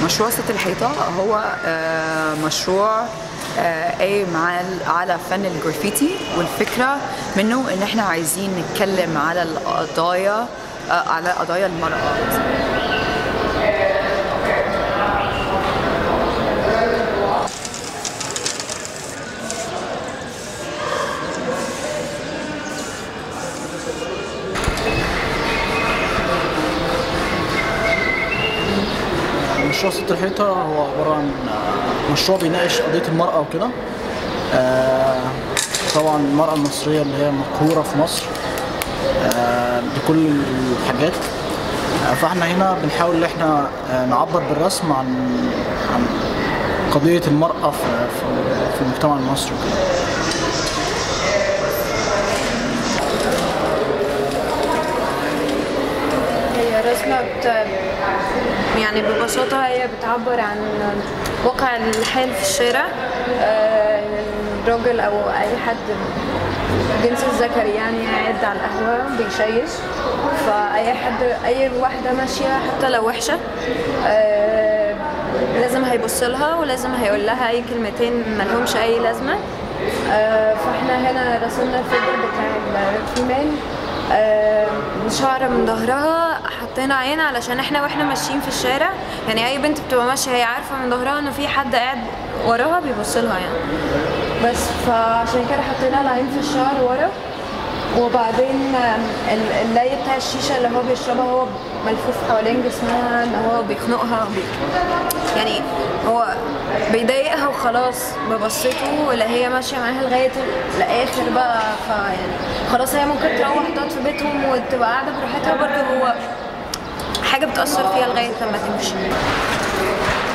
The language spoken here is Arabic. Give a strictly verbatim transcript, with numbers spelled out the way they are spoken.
مشروع ست الحيطة هو مشروع قايم على فن الجرافيتي، والفكرة منه ان احنا عايزين نتكلم على القضايا على قضايا المرأة. مشروع ست الحيطة هو عبارة عن مشروع بيناقش قضية المرأة وكده. آه طبعا المرأة المصرية اللي هي مقهورة في مصر آه بكل الحاجات. آه فاحنا هنا بنحاول ان احنا آه نعبر بالرسم عن عن قضية المرأة في في المجتمع المصري وكده. هي رسمة بت... يعني ببساطة هي بتعبر عن واقع الحال في الشارع. الراجل أو أي حد جنس الذكري يعني قاعد على القهوة بيشيش، فأي حد أي واحدة ماشية حتى لو وحشة لازم هيبص لها ولازم هيقول لها أي كلمتين ملهمش أي لازمة. فاحنا هنا رسمنا الفيجر بتاع الفيميل، آه شعر من ظهرها، حطينا عين علشان احنا واحنا ماشيين في الشارع يعني اي بنت بتبقى ماشيه هي عارفه من ظهرها انه في حد قاعد وراها بيبص لها يعني. بس فعشان كده حطينا العين في الشعر ورا، وبعدين اللاي بتاع الشيشه اللي هو بيشربها هو ملفوف حوالين جسمها ان هو بيخنقها بي يعني هو بيضايقها وخلاص ببصته، ولا هي ماشيه معاها لغايه الاخر بقى، فيعني خلاص هي ممكن تروح تقعد في بيتهم وتبقى قاعده براحتها، برضه هو حاجه بتاثر فيها لغايه لما تمشي.